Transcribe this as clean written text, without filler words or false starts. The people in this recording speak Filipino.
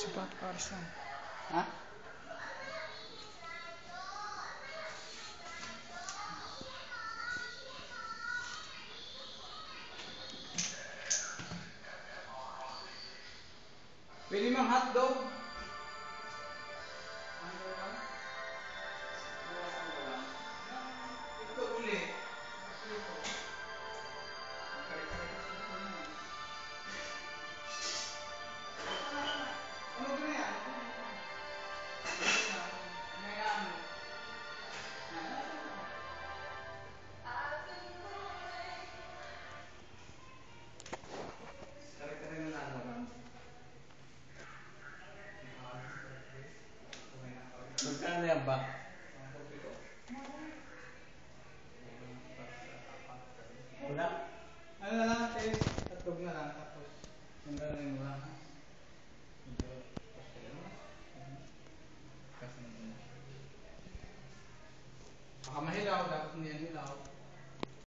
4 hours lang. Ha? Pwede mang hotdog. Ito ulit. Ano ba yan? Magkano yan ba? Wala? Ano na lang natin? Tatlog na lang. Tapos yung gano'n mo lang. Baka mahilaw. Dapat niyan hilaw.